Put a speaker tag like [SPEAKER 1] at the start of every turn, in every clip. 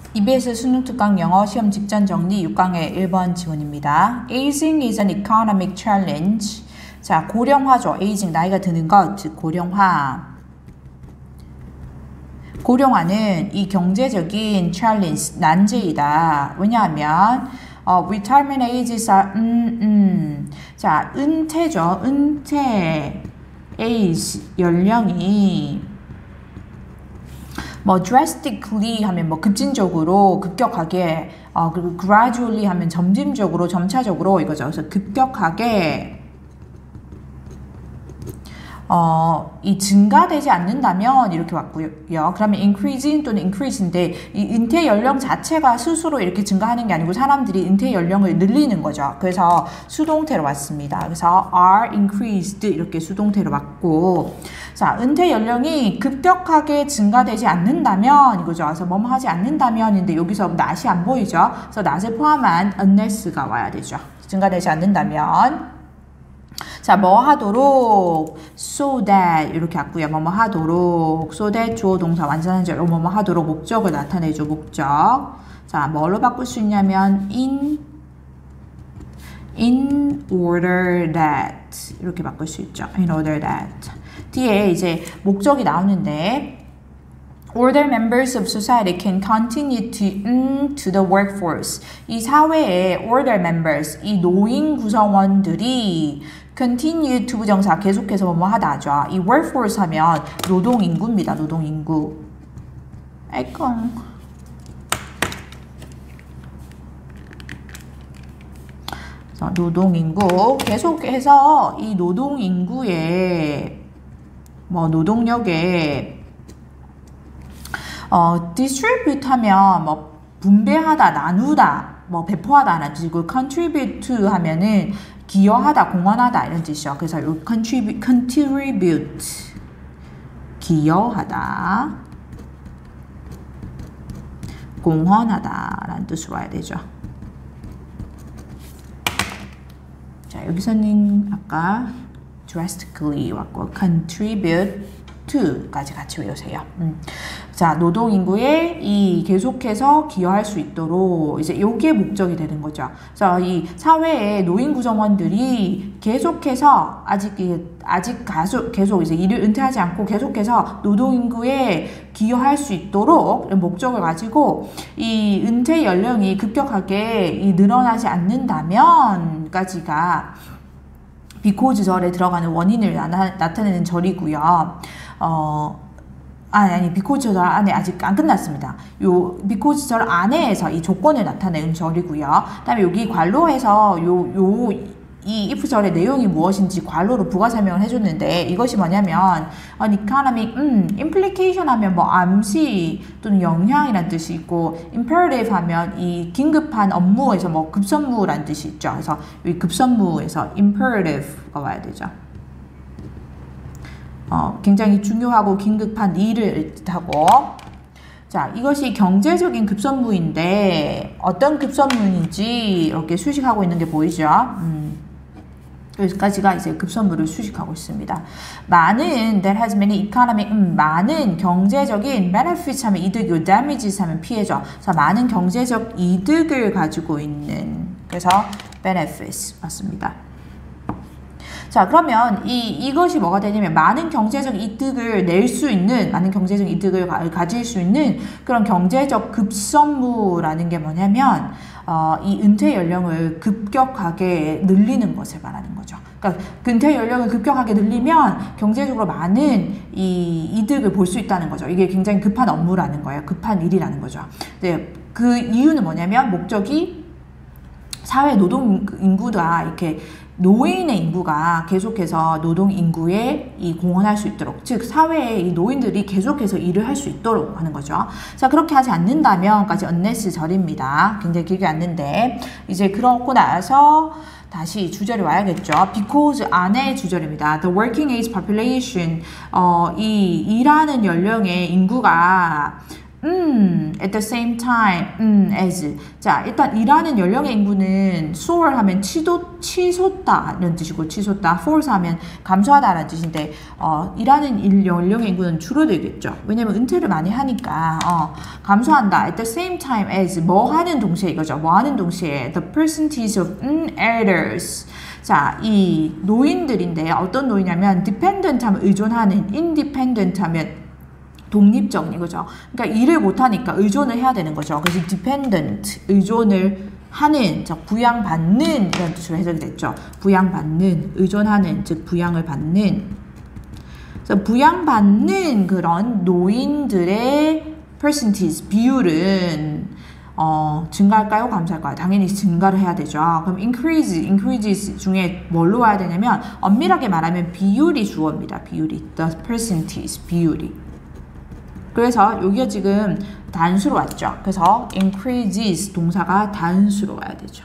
[SPEAKER 1] EBS 수능 특강 영어 시험 직전 정리 6강의 1번 지문입니다. Aging is an economic challenge. 자, 고령화죠. Aging, 나이가 드는 것, 즉 고령화. 고령화는 이 경제적인 challenge, 난제이다. 왜냐하면 retirement ages are 자, 은퇴죠. 은퇴 age, 연령이 뭐 drastically 하면 뭐 급진적으로, 급격하게, 그리고 gradually 하면 점진적으로, 점차적으로 이거죠. 그래서 급격하게 이 증가되지 않는다면 이렇게 왔고요. 그러면 increasing 또는 increase인데 이 은퇴 연령 자체가 스스로 이렇게 증가하는 게 아니고 사람들이 은퇴 연령을 늘리는 거죠. 그래서 수동태로 왔습니다. 그래서 are increased 이렇게 수동태로 왔고, 자, 은퇴 연령이 급격하게 증가되지 않는다면 이거죠. 그래서 뭐뭐 하지 않는다면인데 여기서 not이 안 보이죠. 그래서 not을 포함한 unless가 와야 되죠. 증가되지 않는다면. 자, 뭐 하도록 so that 이렇게 왔고요. 뭐뭐 하도록 so that 주어 동사 완전한 절로 뭐뭐 하도록 목적을 나타내죠. 목적. 자, 뭘로 바꿀 수 있냐면 in order that 이렇게 바꿀 수 있죠. in order that 뒤에 이제 목적이 나오는데 older members of society can continue to the workforce. 이 사회의 older members, 이 노인 구성원들이 continue to 부정사 계속해서 뭐뭐 하다 하죠. 이 workforce 하면 노동인구입니다. 노동인구. 아이콘. 노동인구. 계속해서 이 노동인구의 노동력의 distribute 하면 분배하다, 나누다, 배포하다는 뜻이고 contribute to 하면은 기여하다, 공헌하다 이런 뜻이죠. 그래서 요 contribute 기여하다, 공헌하다라는 뜻으로 와야 되죠. 자, 여기서는 아까 drastically 왔고 contribute to까지 같이 외우세요. 자, 노동인구에 이 계속해서 기여할 수 있도록 이제 요게 목적이 되는 거죠. 그래서 이 사회의 노인 구성원들이 계속해서 계속 이제 일을 은퇴하지 않고 계속해서 노동인구에 기여할 수 있도록 목적을 가지고 이 은퇴 연령이 급격하게 늘어나지 않는다면까지가 because 절에 들어가는 원인을 나타내는 절이고요. because 절 안에 아직 안 끝났습니다. 요 because 절 안에서 이 조건을 나타내는 절이고요. 그다음에 여기 관로에서 이 if 절의 내용이 무엇인지 관로로 부가 설명을 해줬는데 이것이 뭐냐면 economic, implication 하면 암시 또는 영향이란 뜻이 있고 imperative 하면 이 긴급한 업무에서 급선무란 뜻이 있죠. 그래서 이 급선무에서 imperative가 와야 되죠. 굉장히 중요하고 긴급한 일을 뜻하고, 자, 이것이 경제적인 급선무인데 어떤 급선무인지 이렇게 수식하고 있는 게 보이죠? 여기까지가 이제 급선무를 수식하고 있습니다. 많은 that has many economic 많은 경제적인 benefits 하면 이득이고 damages 하면 피해죠. 그래서 많은 경제적 이득을 가지고 있는, 그래서 benefits 맞습니다. 자, 그러면 이것이 뭐가 되냐면 많은 경제적 이득을 낼 수 있는, 많은 경제적 이득을 가질 수 있는 그런 경제적 급선무라는 게 뭐냐면 이 은퇴 연령을 급격하게 늘리는 것을 말하는 거죠. 그러니까 은퇴 연령을 급격하게 늘리면 경제적으로 많은 이 이득을 볼 수 있다는 거죠. 이게 굉장히 급한 업무라는 거예요. 급한 일이라는 거죠. 네, 그 이유는 뭐냐면 목적이 사회 노동 인구가 이렇게 노인의 인구가 계속해서 노동 인구에 공헌할 수 있도록, 즉 사회의 이 노인들이 계속해서 일을 할 수 있도록 하는 거죠. 자, 그렇게 하지 않는다면까지 unless 절입니다. 굉장히 길게 왔는데 이제 그러고 나서 다시 주절이 와야겠죠. because 안에 주절입니다. The working age population, 이 일하는 연령의 인구가 at the same time, as. 자, 일단 일하는 연령의 인구는 soar 하면 치솟다 이런 뜻이고, 치솟다, falls 하면 감소하다라는 뜻인데, 일하는 연령의 인구는 줄어들겠죠. 왜냐면 은퇴를 많이 하니까, 감소한다. at the same time as, 뭐 하는 동시에 이거죠. 뭐 하는 동시에, the percentage of elders. 자, 이 노인들인데, 어떤 노인이냐면, dependent 하면 의존하는, independent 하면 독립적인 이거죠. 그러니까 일을 못하니까 의존을 해야 되는 거죠. 그래서 dependent, 의존을 하는, 즉 부양받는 이런 뜻으로 해석이 됐죠. 부양받는, 의존하는, 즉 부양을 받는. 그래서 부양받는 그런 노인들의 percentage, 비율은 증가할까요? 감소할까요? 당연히 증가를 해야 되죠. 그럼 increases 중에 뭘로 와야 되냐면 엄밀하게 말하면 비율이 주어입니다. 비율이, the percentage, 비율이. 그래서 여기가 지금 단수로 왔죠. 그래서 increases 동사가 단수로 와야 되죠.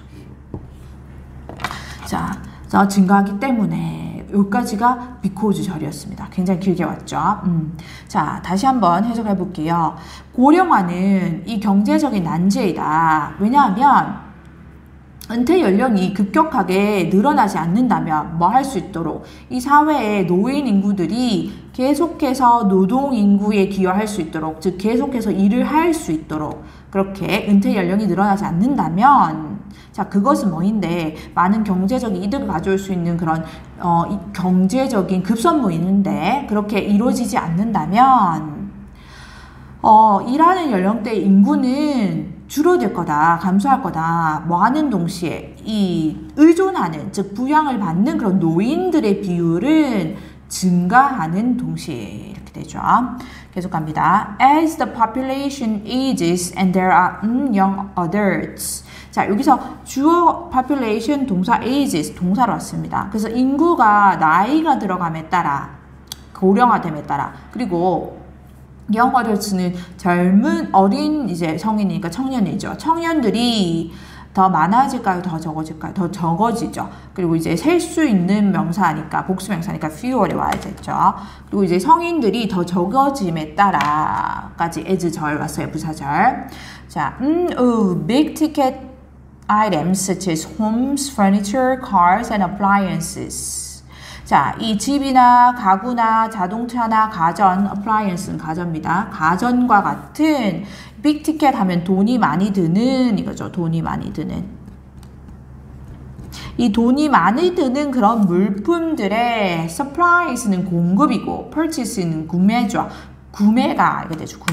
[SPEAKER 1] 자, 증가하기 때문에 여기까지가 because 절이었습니다. 굉장히 길게 왔죠. 자, 다시 한번 해석해 볼게요. 고령화는 이 경제적인 난제이다. 왜냐하면 은퇴 연령이 급격하게 늘어나지 않는다면 뭐 할 수 있도록 이 사회의 노인 인구들이 계속해서 노동 인구에 기여할 수 있도록, 즉 계속해서 일을 할 수 있도록, 그렇게 은퇴 연령이 늘어나지 않는다면, 자, 그것은 뭐인데 많은 경제적인 이득을 가져올 수 있는 그런 경제적인 급선무인데 그렇게 이루어지지 않는다면 일하는 연령대 인구는 줄어들 거다, 감소할 거다. 뭐 하는 동시에 이 의존하는, 즉 부양을 받는 그런 노인들의 비율은 증가하는 동시에 이렇게 되죠. 계속 갑니다. As the population ages and there are young adults. 자, 여기서 주어 population 동사 ages 동사로 왔습니다. 그래서 인구가 나이가 들어감에 따라, 고령화됨에 따라, 그리고 young adults는 젊은 어린 이제 성인이니까 청년이죠. 청년들이 더 많아질까요? 더 적어질까요? 더 적어지죠. 그리고 이제 셀 수 있는 명사니까, 복수 명사니까 fewer에 와야겠죠. 그리고 이제 성인들이 더 적어짐에 따라까지 as 절 왔어요. 부사절. 자, big ticket items such as homes, furniture, cars, and appliances. 자, 이 집이나 가구나 자동차나 가전, appliance는 가전입니다. 가전과 같은 빅 티켓 하면 돈이 많이 드는 이거죠. 돈이 많이 드는. 이 돈이 많이 드는 그런 물품들의 supplies는 공급이고 purchase는 구매죠. 구매가 이게 되죠.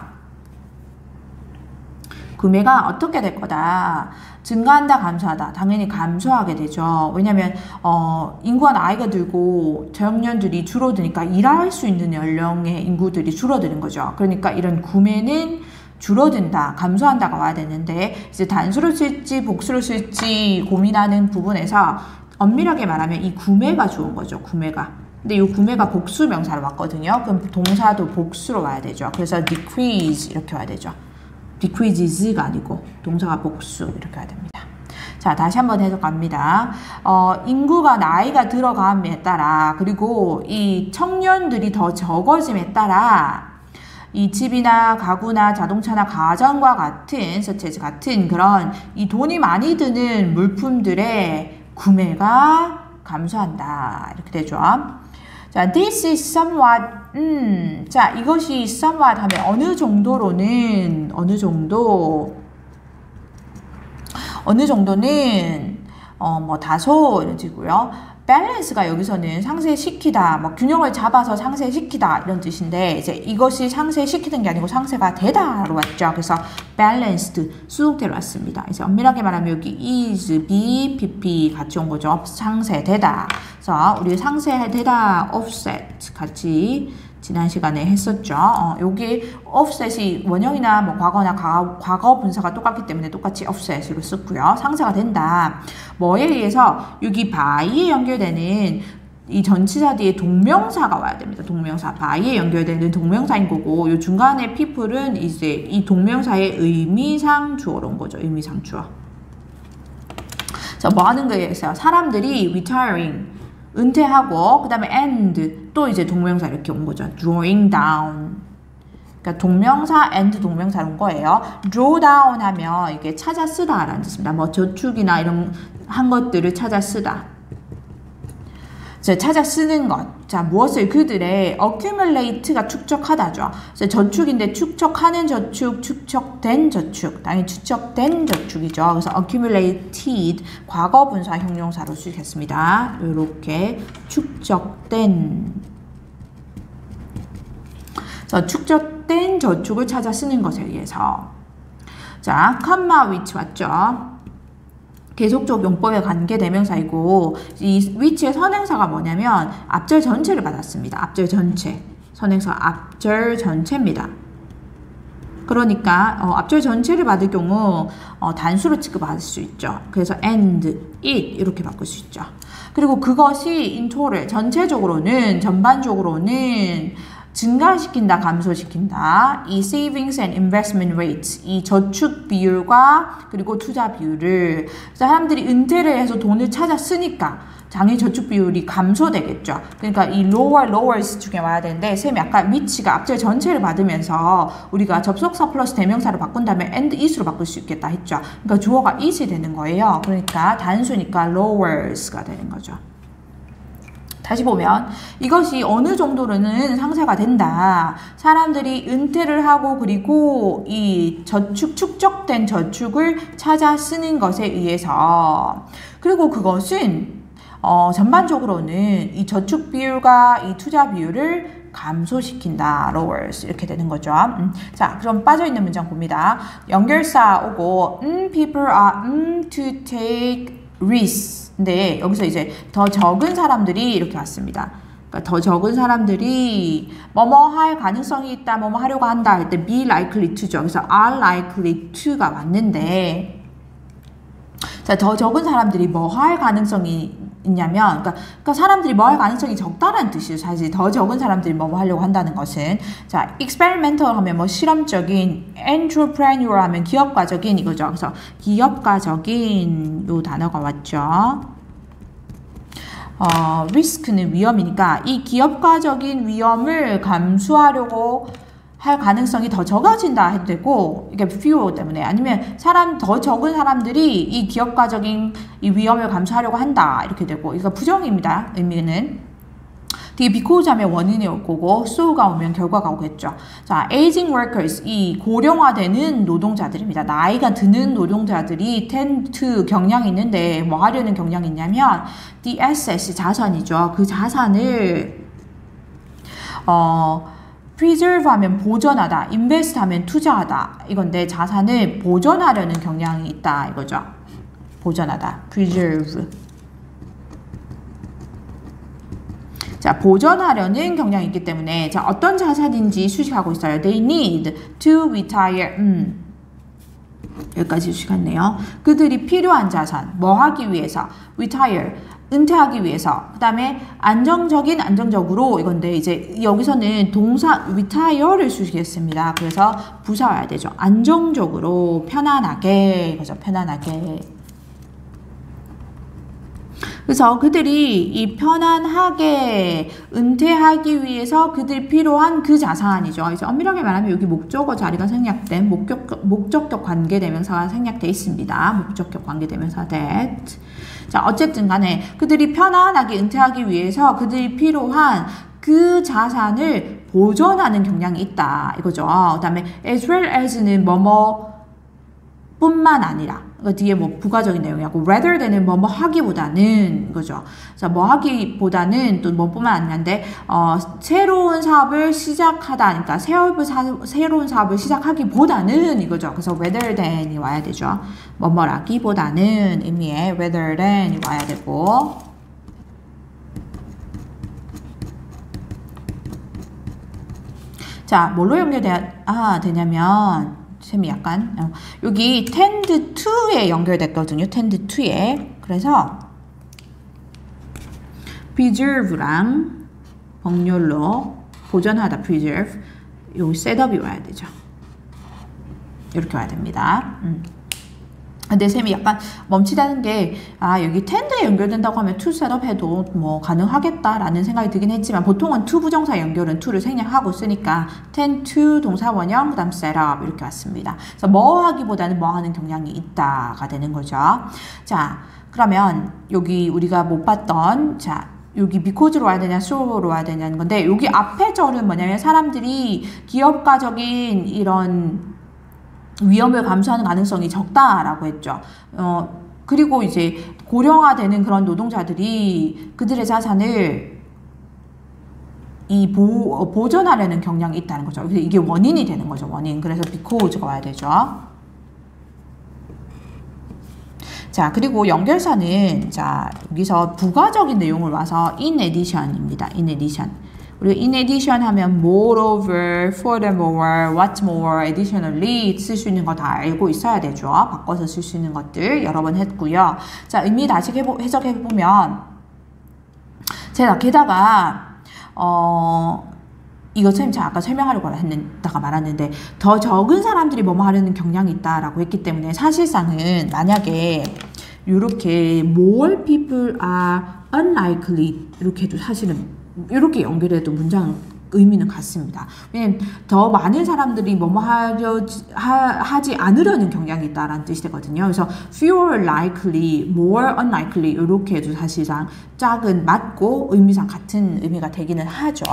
[SPEAKER 1] 구매가 어떻게 될 거다? 증가한다, 감소하다. 당연히 감소하게 되죠. 왜냐하면 인구가 나이가 들고 청년들이 줄어드니까 일할 수 있는 연령의 인구들이 줄어드는 거죠. 그러니까 이런 구매는 줄어든다, 감소한다가 와야 되는데 이제 단수를 쓸지 복수를 쓸지 고민하는 부분에서 엄밀하게 말하면 이 구매가 좋은 거죠. 구매가. 근데 이 구매가 복수 명사로 왔거든요. 그럼 동사도 복수로 와야 되죠. 그래서 decrease 이렇게 와야 되죠. decreases가 아니고 동사가 복수 이렇게 해야 됩니다. 자, 다시 한번 해석합니다. 인구가 나이가 들어감에 따라, 그리고 이 청년들이 더 적어짐에 따라 이 집이나 가구나 자동차나 가전과 같은 such as 같은 그런 이 돈이 많이 드는 물품들의 구매가 감소한다. 이렇게 되죠. 자, this is somewhat, 자, 이것이 somewhat 하면 어느 정도는 뭐 다소 이런 뜻이고요. balance가 여기서는 상쇄시키다, 뭐 균형을 잡아서 상쇄시키다 이런 뜻인데 이제 이것이 상쇄시키는 게 아니고 상쇄가 되다로 왔죠. 그래서 balanced 수동태로 왔습니다. 이제 엄밀하게 말하면 여기 is, be, pp 같이 온 거죠. 상쇄되다. 그래서 우리 상쇄되다, offset 같이 지난 시간에 했었죠. 여기 offset이 원형이나 뭐 과거나 과거 분사가 똑같기 때문에 똑같이 offset으로 썼고요. 상쇄가 된다. 뭐에 의해서 여기 by에 연결되는 이 전치사 뒤에 동명사가 와야 됩니다. 동명사. by에 연결되는 동명사인 거고 이 중간에 people은 이제 이 동명사의 의미상 주어로 온 거죠. 의미상 주어. 자, 뭐 하는 거에 의해서 사람들이 retiring 은퇴하고 그 다음에 and 또 이제 동명사 이렇게 온 거죠. drawing down 그러니까 동명사 and 동명사로 온 거예요. draw down 하면 이게 찾아 쓰다라는 뜻입니다. 뭐 저축이나 이런 한 것들을 찾아 쓰다. 자, 찾아 쓰는 것. 자, 무엇을 그들의 accumulate가 축적하다죠. 저축인데 축적하는 저축, 축적된 저축. 당연히 축적된 저축이죠. 그래서 accumulated 과거 분사 형용사로 쓰겠습니다. 이렇게 축적된. 그래서 축적된 저축을 찾아 쓰는 것에 의해서. 자, comma which 왔죠. 계속적 용법의 관계대명사이고 이 which의 선행사가 뭐냐면 앞절 전체를 받았습니다. 앞절 전체. 선행사 앞절 전체입니다. 그러니까 앞절 전체를 받을 경우 단수로 취급받을 수 있죠. 그래서 and, it 이렇게 바꿀 수 있죠. 그리고 그것이 in total 전체적으로는 전반적으로는 증가시킨다, 감소시킨다. 이 savings and investment rates, 이 저축 비율과 그리고 투자 비율을 사람들이 은퇴를 해서 돈을 찾아 쓰니까 당연히 저축 비율이 감소되겠죠. 그러니까 이 lowers 중에 와야 되는데 쌤이 아까 which가 앞절 전체를 받으면서 우리가 접속사 플러스 대명사로 바꾼 다음에 and it으로 바꿀 수 있겠다 했죠. 그러니까 주어가 it이 되는 거예요. 그러니까 단수니까 lowers가 되는 거죠. 다시 보면 이것이 어느 정도로는 상쇄가 된다. 사람들이 은퇴를 하고 그리고 이 저축, 축적된 저축을 찾아 쓰는 것에 의해서 그리고 그것은 전반적으로는 이 저축 비율과 이 투자 비율을 감소시킨다. lowers 이렇게 되는 거죠. 자, 그럼 빠져있는 문장 봅니다. 연결사 오고 people are to take risks. 근데 여기서 이제 더 적은 사람들이 이렇게 왔습니다. 그러니까 더 적은 사람들이 뭐뭐 할 가능성이 있다, 뭐뭐 하려고 한다 할 때 be likely to죠. 그래서 are likely to가 왔는데 자, 더 적은 사람들이 뭐 할 가능성이 있냐면 그러니까 사람들이 뭐 할 가능성이 적다라는 뜻이에요. 사실 더 적은 사람들이 뭐 하려고 한다는 것은 자, experimental 하면 뭐 실험적인, entrepreneur 하면 기업가적인 이거죠. 그래서 기업가적인 요 단어가 왔죠. 리스크는 위험이니까 이 기업가적인 위험을 감수하려고 할 가능성이 더 적어진다 해도 되고 이게 fewer 때문에 아니면 더 적은 사람들이 이 기업가적인 이 위험을 감수하려고 한다 이렇게 되고 이거 부정입니다. 의미는 뒤에 because 하면 원인이 올 거고 so가 오면 결과가 오겠죠. 자, aging workers 이 고령화되는 노동자들입니다. 나이가 드는 노동자들이 tend to 경향이 있는데 뭐 하려는 경향이 있냐면 the assets 자산이죠. 그 자산을 preserve 하면 보존하다, invest 하면 투자하다 이건데 자산을 보존하려는 경향이 있다 이거죠. 보존하다, preserve. 자, 보존하려는 경향이 있기 때문에 자, 어떤 자산인지 수식하고 있어요. They need to retire. 여기까지 수식했네요. 그들이 필요한 자산, 뭐 하기 위해서? retire. 은퇴하기 위해서. 그 다음에 안정적으로 이건데 이제 여기서는 동사 retire를 수식했습니다. 그래서 부사 와야 되죠. 안정적으로 편안하게 이거죠. 편안하게. 그래서 그들이 이 편안하게 은퇴하기 위해서 그들이 필요한 그 자산이죠. 그래서 엄밀하게 말하면 여기 목적어 자리가 생략된 목적격 관계대명사가 생략되어 있습니다. 목적격 관계대명사 that. 자, 어쨌든 간에 그들이 편안하게 은퇴하기 위해서 그들이 필요한 그 자산을 보존하는 경향이 있다. 이거죠. 그 다음에 as well as는 뭐뭐 뿐만 아니라 그 뒤에 뭐 부가적인 내용이고 rather than은 뭐뭐 하기보다는 이거죠. 그래서 뭐 하기보다는 또 뭐뿐만 아니라인데 새로운 사업을 시작하다 그러니까 새로운 사업을 시작하기보다는 이거죠. 그래서 rather than이 와야 되죠. 뭐뭐라기보다는 의미의 rather than이 와야 되고 자, 뭘로 되냐면 셈이 약간 여기 tend to에 연결됐거든요. tend to에. 그래서 preserve랑 복렬로 보존하다 preserve 요 셋업이 와야 되죠. 이렇게 와야 됩니다. 근데 쌤이 약간 멈칫하는 게, 여기 tend에 연결된다고 하면 to set up 해도 뭐 가능하겠다라는 생각이 들긴 했지만, 보통은 to 부정사 연결은 to를 생략하고 쓰니까 tend to 동사 원형, 그 다음 set up 이렇게 왔습니다. 그래서 뭐 하기보다는 뭐 하는 경향이 있다가 되는 거죠. 자, 그러면 여기 우리가 못 봤던, 자, 여기 because로 와야 되냐, so로 와야 되냐는 건데, 여기 앞에 절은 뭐냐면 사람들이 기업가적인 이런 위험을 감수하는 가능성이 적다라고 했죠. 그리고 이제 고령화되는 그런 노동자들이 그들의 자산을 보존하려는 경향이 있다는 거죠. 그래서 이게 원인이 되는 거죠. 원인. 그래서 because가 와야 되죠. 자, 그리고 연결사는, 자, 여기서 부가적인 내용을 와서 in addition입니다. in addition. 우리가 in addition 하면 moreover, furthermore, what more, additionally 쓸 수 있는 거 다 알고 있어야 되죠. 바꿔서 쓸 수 있는 것들 여러 번 했고요. 자, 의미 다시 해석해보면, 제가 게다가 이거 쌤 제가 아까 설명하려고 했다가 말았는데, 더 적은 사람들이 뭐뭐 하려는 경향이 있다라고 했기 때문에 사실상은 만약에 이렇게 more people are unlikely 이렇게 해도 사실은 이렇게 연결해도 문장 의미는 같습니다. 왜냐면 더 많은 사람들이 뭐뭐 하지 않으려는 경향이 있다라는 뜻이 되거든요. 그래서 fewer likely, more unlikely 이렇게 해도 사실상 짝은 맞고 의미상 같은 의미가 되기는 하죠.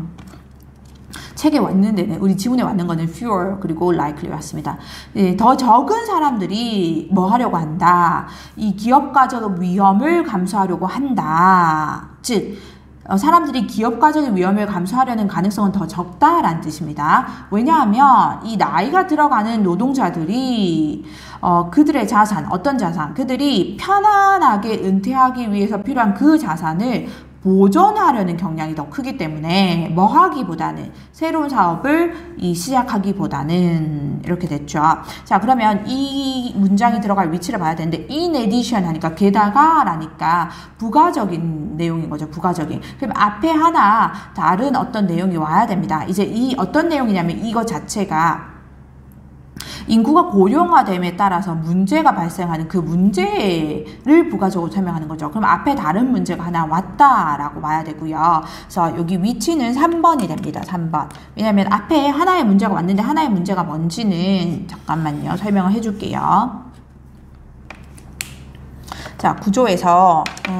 [SPEAKER 1] 책에 왔는 데는, 우리 지문에 왔는 거는 fewer 그리고 likely 왔습니다. 예, 더 적은 사람들이 뭐 하려고 한다. 이 기업가적 위험을 감수하려고 한다. 즉 사람들이 기업가적인 위험을 감수하려는 가능성은 더 적다라는 뜻입니다. 왜냐하면 이 나이가 들어가는 노동자들이 그들의 자산, 어떤 자산, 그들이 편안하게 은퇴하기 위해서 필요한 그 자산을 보존하려는 경향이 더 크기 때문에 뭐 하기보다는 새로운 사업을 시작하기보다는 이렇게 됐죠. 자, 그러면 이 문장이 들어갈 위치를 봐야 되는데 in addition 하니까 게다가 라니까 부가적인 내용인 거죠. 부가적인. 그럼 앞에 하나 다른 어떤 내용이 와야 됩니다. 이제 이 어떤 내용이냐면 이거 자체가 인구가 고령화됨에 따라서 문제가 발생하는 그 문제를 부가적으로 설명하는 거죠. 그럼 앞에 다른 문제가 하나 왔다라고 봐야 되고요. 그래서 여기 위치는 3번이 됩니다. 3번. 왜냐하면 앞에 하나의 문제가 왔는데 하나의 문제가 뭔지는 잠깐만요. 설명을 해줄게요. 자, 구조에서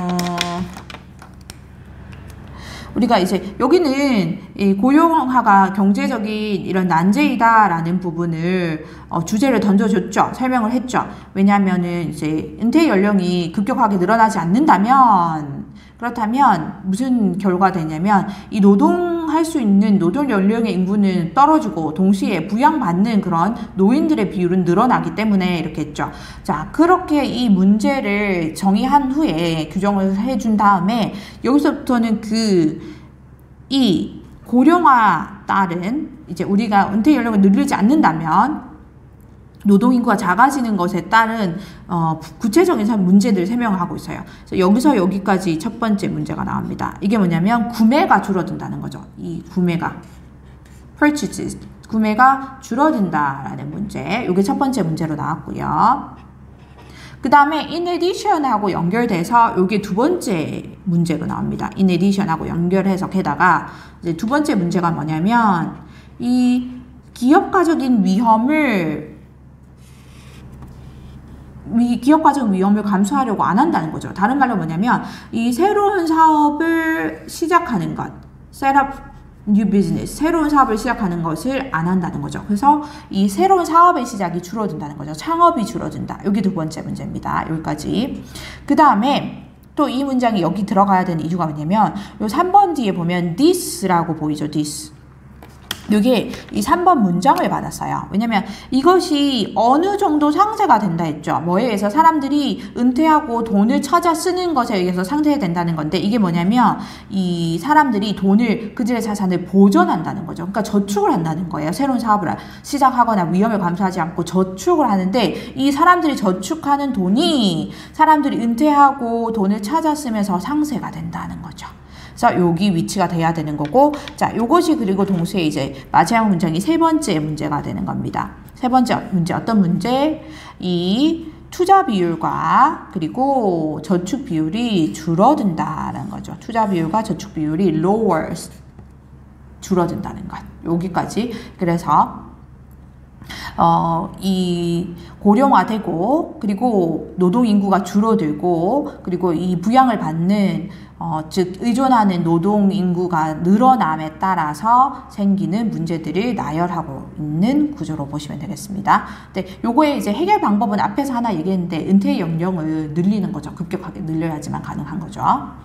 [SPEAKER 1] 우리가 이제 여기는 이 고령화가 경제적인 이런 난제이다라는 부분을 주제를 던져줬죠. 설명을 했죠. 왜냐하면은 이제 은퇴 연령이 급격하게 늘어나지 않는다면, 그렇다면 무슨 결과가 되냐면 이 노동할 수 있는 노동 연령의 인구는 떨어지고 동시에 부양받는 그런 노인들의 비율은 늘어나기 때문에 이렇게 했죠. 자, 그렇게 이 문제를 정의한 후에 규정을 해준 다음에 여기서부터는 이 고령화 따른 이제 우리가 은퇴 연령을 늘리지 않는다면 노동인구가 작아지는 것에 따른 구체적인 문제들을 설명하고 있어요. 여기서 여기까지 첫 번째 문제가 나옵니다. 이게 뭐냐면 구매가 줄어든다는 거죠. 이 구매가 purchases, 구매가 줄어든다라는 문제. 이게 첫 번째 문제로 나왔고요. 그 다음에 in addition하고 연결돼서 이게 두 번째 문제로 나옵니다. in addition하고 연결해서 게다가 이제 두 번째 문제가 뭐냐면 이 기업가적인 위험을 감수하려고 안 한다는 거죠. 다른 말로 뭐냐면 이 새로운 사업을 시작하는 것, set up new business, 새로운 사업을 시작하는 것을 안 한다는 거죠. 그래서 이 새로운 사업의 시작이 줄어든다는 거죠. 창업이 줄어든다. 여기 두 번째 문제입니다. 여기까지. 그 다음에 또 이 문장이 여기 들어가야 되는 이유가 뭐냐면 요 3번 뒤에 보면 this라고 보이죠. this. 이게 이 3번 문장을 받았어요. 왜냐면 이것이 어느 정도 상쇄가 된다 했죠. 뭐에 의해서 사람들이 은퇴하고 돈을 찾아 쓰는 것에 의해서 상쇄된다는 건데 이게 뭐냐면 이 사람들이 돈을 그들의 자산을 보존한다는 거죠. 그러니까 저축을 한다는 거예요. 새로운 사업을 시작하거나 위험을 감수하지 않고 저축을 하는데 이 사람들이 저축하는 돈이 사람들이 은퇴하고 돈을 찾아 쓰면서 상쇄가 된다는 거죠. 그래서 여기 위치가 돼야 되는 거고, 자, 요것이 그리고 동시에 이제 마지막 문장이 세 번째 문제가 되는 겁니다. 세 번째 문제, 어떤 문제? 이 투자 비율과 그리고 저축 비율이 줄어든다는 거죠. 투자 비율과 저축 비율이 lowers, 줄어든다는 것. 여기까지. 그래서 이 고령화되고 그리고 노동 인구가 줄어들고 그리고 이 부양을 받는 즉 의존하는 노동 인구가 늘어남에 따라서 생기는 문제들을 나열하고 있는 구조로 보시면 되겠습니다. 네, 요거의 이제 해결 방법은 앞에서 하나 얘기했는데 은퇴 연령을 늘리는 거죠. 급격하게 늘려야지만 가능한 거죠.